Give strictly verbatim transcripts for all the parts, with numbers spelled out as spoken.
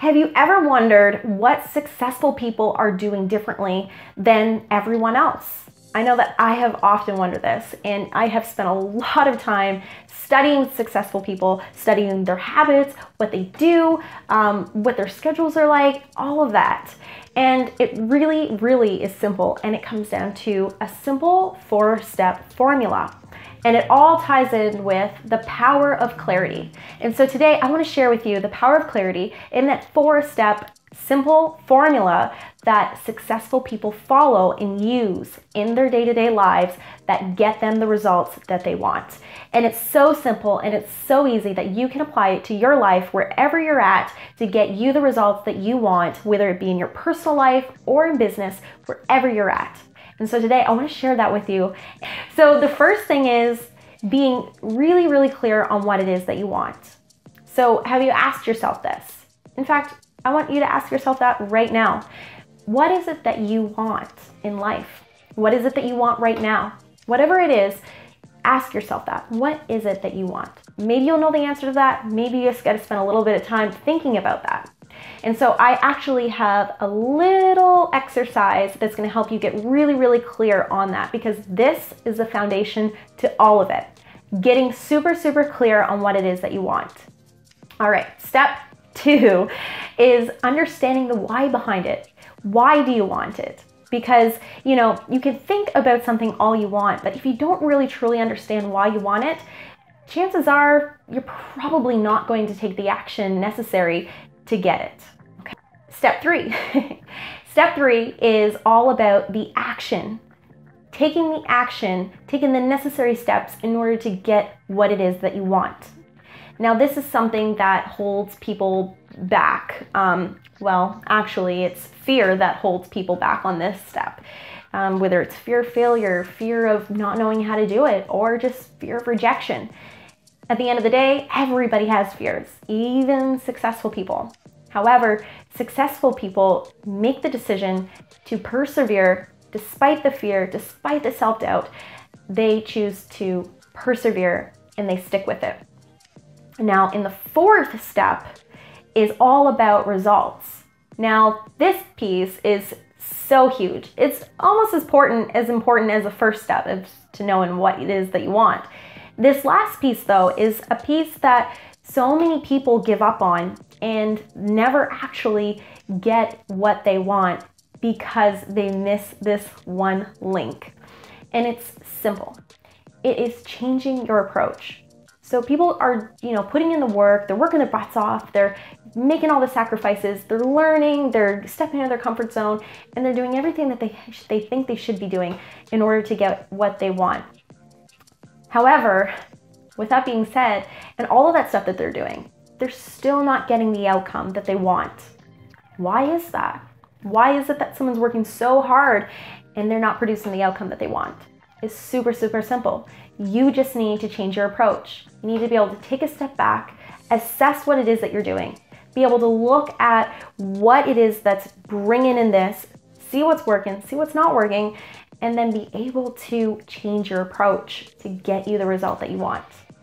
Have you ever wondered what successful people are doing differently than everyone else? I know that I have often wondered this, and I have spent a lot of time studying successful people, studying their habits, what they do, um, what their schedules are like, all of that. And it really, really is simple, and it comes down to a simple four-step formula. And it all ties in with the power of clarity. And so today I want to share with you the power of clarity in that four-step simple formula that successful people follow and use in their day-to-day lives that get them the results that they want. And it's so simple and it's so easy that you can apply it to your life wherever you're at to get you the results that you want, whether it be in your personal life or in business, wherever you're at. And so today I want to share that with you. So the first thing is being really, really clear on what it is that you want. So have you asked yourself this? In fact, I want you to ask yourself that right now. What is it that you want in life? What is it that you want right now? Whatever it is, ask yourself that. What is it that you want? Maybe you'll know the answer to that. Maybe you just got to spend a little bit of time thinking about that. And so I actually have a little exercise that's going to help you get really, really clear on that, because this is the foundation to all of it. Getting super, super clear on what it is that you want. All right, step two is understanding the why behind it. Why do you want it? Because, you know, you can think about something all you want, but if you don't really truly understand why you want it, chances are you're probably not going to take the action necessary to get it. Okay. Step three. Step three is all about the action. Taking the action, taking the necessary steps in order to get what it is that you want. Now, this is something that holds people back. Um, well, actually, it's fear that holds people back on this step. Um, whether it's fear of failure, fear of not knowing how to do it, or just fear of rejection. At the end of the day, everybody has fears, even successful people. However, successful people make the decision to persevere despite the fear, despite the self-doubt. They choose to persevere and they stick with it. Now, in the fourth step is all about results. Now, this piece is so huge. It's almost as important as important as the first step, is to knowing what it is that you want. This last piece, though, is a piece that so many people give up on and never actually get what they want because they miss this one link. And it's simple. It is changing your approach. So people are, you know, putting in the work, they're working their butts off, they're making all the sacrifices, they're learning, they're stepping out of their comfort zone, and they're doing everything that they, they think they should be doing in order to get what they want. However, with that being said, and all of that stuff that they're doing, they're still not getting the outcome that they want. Why is that? Why is it that someone's working so hard and they're not producing the outcome that they want? It's super, super simple. You just need to change your approach. You need to be able to take a step back, assess what it is that you're doing, be able to look at what it is that's bringing in this, see what's working, see what's not working, and then be able to change your approach to get you the result that you want.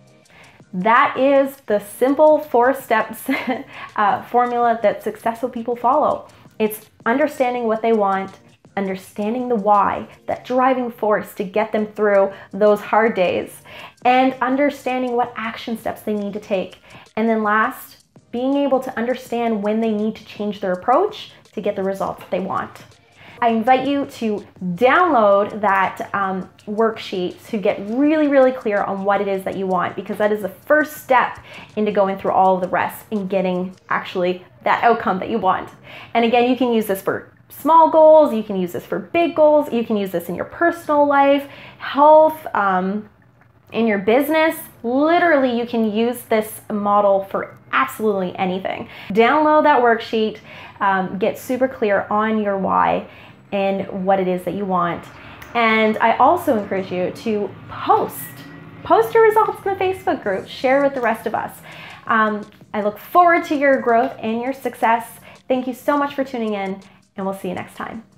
That is the simple four steps uh, formula that successful people follow. It's understanding what they want, understanding the why, that driving force to get them through those hard days, and understanding what action steps they need to take. And then last, being able to understand when they need to change their approach to get the results that they want. I invite you to download that um, worksheet to get really, really clear on what it is that you want, because that is the first step into going through all of the rest and getting actually that outcome that you want. And again, you can use this for small goals, you can use this for big goals, you can use this in your personal life, health, um, in your business. Literally, you can use this model for absolutely anything. Download that worksheet, um, get super clear on your why and what it is that you want. And I also encourage you to post. Post your results in the Facebook group. Share with the rest of us. Um, I look forward to your growth and your success. Thank you so much for tuning in, and we'll see you next time.